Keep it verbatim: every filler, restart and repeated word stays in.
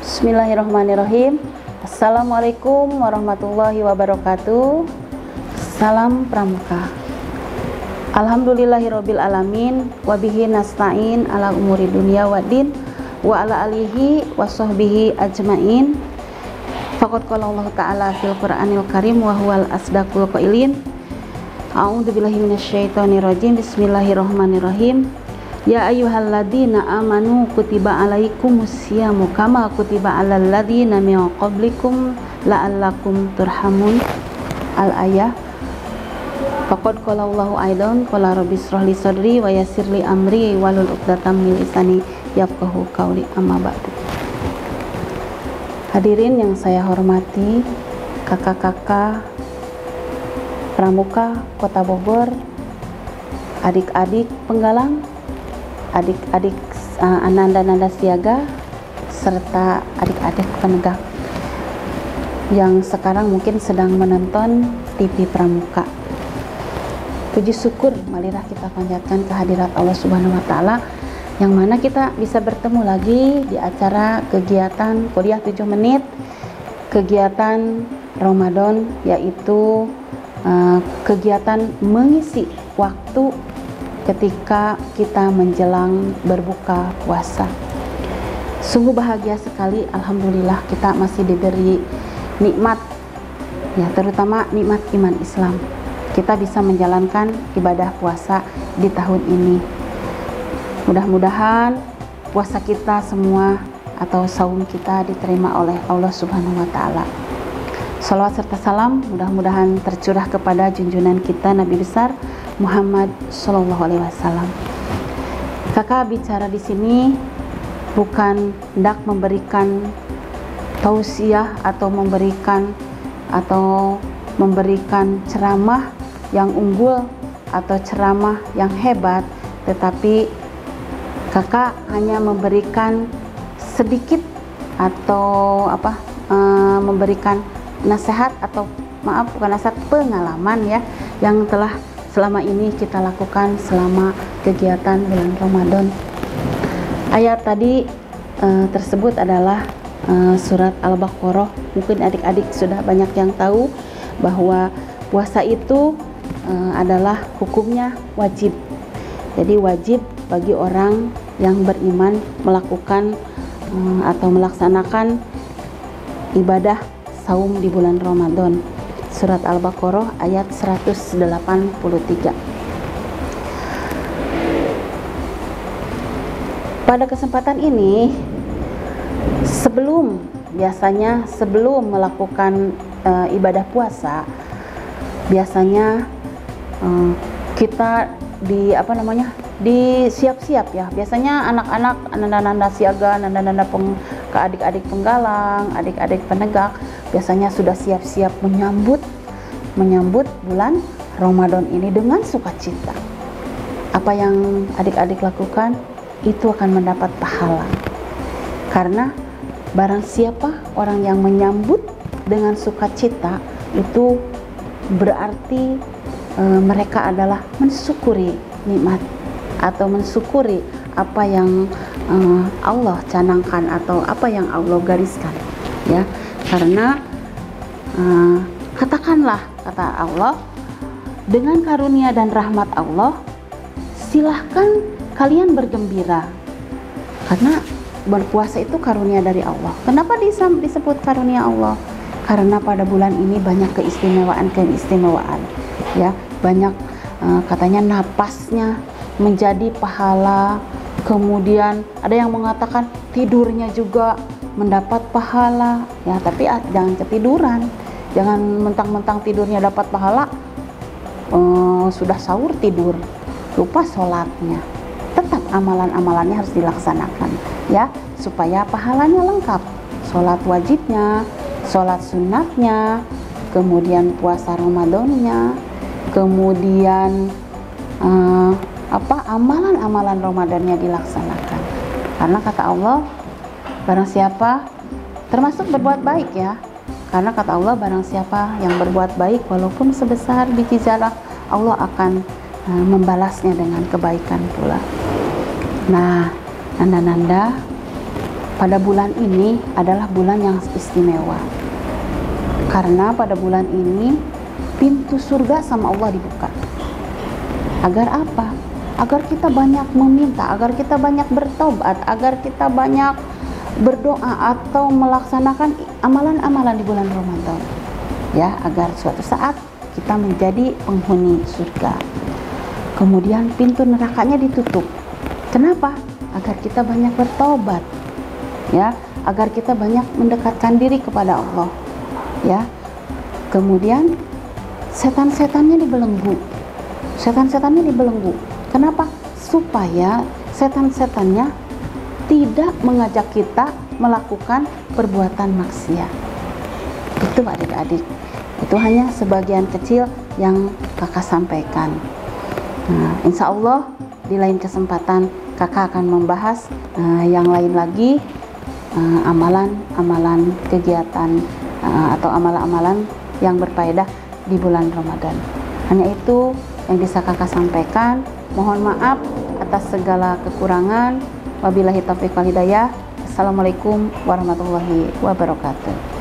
Bismillahirrahmanirrahim. Assalamualaikum warahmatullahi wabarakatuh. Salam Pramuka. Alhamdulillahirabbil alamin wa bihi nasta'in ala umuri dunya waddin wa ala alihi wa sahbihi ajmain. Faqad qala Allah Ta'ala fil Qur'anil Karim wa huwal asdaqul qailin. A'udzubillahi minasyaitonir rajim. Bismillahirrahmanirrahim. Ya ayyuhalladzina amanu kutiba alaikumusyamu kama kutiba alal ladzina min qablikum la'allakum turhamun. Al-ayah. Faqad qala Allahu aidan qala rabbi shrah li sadri wa yassir li amri wahlul 'uqdatam min lisani yafqahu qawli. Amma ba'du. Hadirin yang saya hormati, kakak-kakak Pramuka Kota Bogor, adik-adik penggalang, adik-adik uh, ananda-nanda siaga, serta adik-adik penegak yang sekarang mungkin sedang menonton T V Pramuka. Puji syukur marilah kita panjatkan kehadirat Allah Subhanahu wa Ta'ala, yang mana kita bisa bertemu lagi di acara kegiatan kuliah tujuh menit, kegiatan Ramadan, yaitu uh, kegiatan mengisi waktu ketika kita menjelang berbuka puasa. Sungguh bahagia sekali, alhamdulillah kita masih diberi nikmat, ya terutama nikmat iman Islam. Kita bisa menjalankan ibadah puasa di tahun ini. Mudah-mudahan puasa kita semua atau saum kita diterima oleh Allah Subhanahu wa Ta'ala. Salawat serta salam mudah-mudahan tercurah kepada junjungan kita Nabi besar Muhammad Shallallahu Alaihi Wasallam. Kakak bicara di sini bukan hendak memberikan tausiah atau memberikan atau memberikan ceramah yang unggul atau ceramah yang hebat, tetapi kakak hanya memberikan sedikit atau apa e, memberikan nasihat atau maaf bukan nasihat, pengalaman ya yang telah selama ini kita lakukan selama kegiatan bulan Ramadan. Ayat tadi e, tersebut adalah e, surat Al-Baqarah. Mungkin adik-adik sudah banyak yang tahu bahwa puasa itu e, adalah hukumnya wajib. Jadi wajib bagi orang yang beriman melakukan e, atau melaksanakan ibadah saum di bulan Ramadan. Surat Al-Baqarah ayat seratus delapan puluh tiga. Pada kesempatan ini, sebelum biasanya sebelum melakukan e, ibadah puasa, biasanya e, kita di apa namanya di siap-siap ya. Biasanya anak-anak, nanda-nanda siaga, nanda-nanda peng, ke adik-adik penggalang, adik-adik penegak biasanya sudah siap-siap menyambut menyambut bulan Ramadan ini dengan sukacita. Apa yang adik-adik lakukan itu akan mendapat pahala, karena barang siapa orang yang menyambut dengan sukacita itu berarti e, mereka adalah mensyukuri nikmat atau mensyukuri apa yang e, Allah canangkan atau apa yang Allah gariskan ya. Karena uh, katakanlah kata Allah, dengan karunia dan rahmat Allah silahkan kalian bergembira, karena berpuasa itu karunia dari Allah. Kenapa disebut karunia Allah? Karena pada bulan ini banyak keistimewaan-keistimewaan ya, banyak uh, katanya napasnya menjadi pahala, kemudian ada yang mengatakan tidurnya juga mendapat pahala ya, tapi ah, jangan ketiduran, jangan mentang-mentang tidurnya dapat pahala, uh, sudah sahur tidur, lupa sholatnya. Tetap amalan-amalannya harus dilaksanakan ya, supaya pahalanya lengkap. Sholat wajibnya, sholat sunatnya, kemudian puasa Ramadannya, kemudian uh, apa amalan-amalan Ramadannya dilaksanakan. Karena kata Allah, barang siapa, termasuk berbuat baik ya, karena kata Allah barang siapa yang berbuat baik walaupun sebesar biji zarah, Allah akan uh, membalasnya dengan kebaikan pula. Nah, nanda-nanda pada bulan ini adalah bulan yang istimewa, karena pada bulan ini pintu surga sama Allah dibuka. Agar apa? Agar kita banyak meminta, agar kita banyak bertobat, agar kita banyak berdoa atau melaksanakan amalan-amalan di bulan Ramadan, ya, agar suatu saat kita menjadi penghuni surga. Kemudian pintu nerakanya ditutup. Kenapa? Agar kita banyak bertobat, ya, agar kita banyak mendekatkan diri kepada Allah, ya. Kemudian setan-setannya dibelenggu, setan-setannya dibelenggu. Kenapa? Supaya setan-setannya tidak mengajak kita melakukan perbuatan maksiat. Itu adik-adik, itu hanya sebagian kecil yang kakak sampaikan. Nah, insya Allah di lain kesempatan kakak akan membahas uh, yang lain lagi, amalan-amalan uh, kegiatan uh, atau amalan-amalan yang berfaedah di bulan Ramadan. Hanya itu yang bisa kakak sampaikan. Mohon maaf atas segala kekurangan. Wabillahi taufiq wal hidayah. Assalamualaikum warahmatullahi wabarakatuh.